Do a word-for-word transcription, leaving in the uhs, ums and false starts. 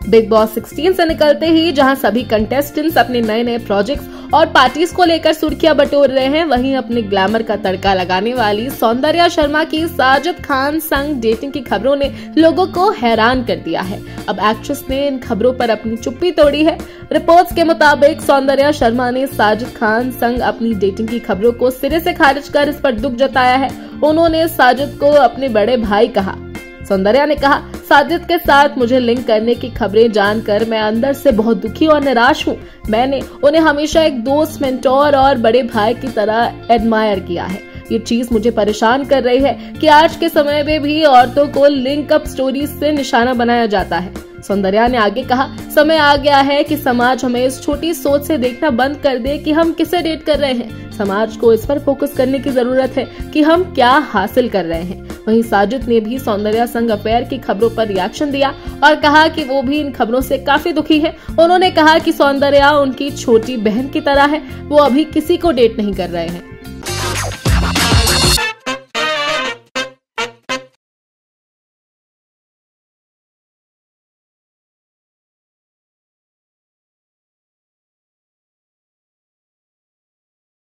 Big boss सोलह से निकलते ही जहां सभी कंटेस्टेंट्स अपने नए नए प्रोजेक्ट्स और पार्टीज को लेकर सुर्खियां बटोर रहे हैं, वहीं अपने ग्लैमर का तड़का लगाने वाली सौंदर्या शर्मा की साजिद खान संग डेटिंग की खबरों ने लोगों को हैरान कर दिया है। अब एक्ट्रेस ने इन खबरों पर अपनी चुप्पी तोड़ी है। रिपोर्ट्स के मुताबिक सौंदर्या शर्मा ने साजिद खान संग अपनी डेटिंग की खबरों को सिरे से खारिज कर इस पर दुख जताया है। उन्होंने साजिद को अपने बड़े भाई कहा। सौंदर्या ने कहा, साजिद के साथ मुझे लिंक करने की खबरें जानकर मैं अंदर से बहुत दुखी और निराश हूँ। मैंने उन्हें हमेशा एक दोस्त, मेंटोर और बड़े भाई की तरह एडमायर किया है। ये चीज मुझे परेशान कर रही है कि आज के समय में भी औरतों को लिंक अप स्टोरी से निशाना बनाया जाता है। सौंदर्या ने आगे कहा, समय आ गया है कि समाज हमें इस छोटी सोच से देखना बंद कर दे कि हम किसे डेट कर रहे हैं। समाज को इस पर फोकस करने की जरूरत है कि हम क्या हासिल कर रहे हैं। वहीं साजिद ने भी सौंदर्या संग अफेयर की खबरों पर रिएक्शन दिया और कहा कि वो भी इन खबरों से काफी दुखी है। उन्होंने कहा कि सौंदर्या उनकी छोटी बहन की तरह है, वो अभी किसी को डेट नहीं कर रहे हैं।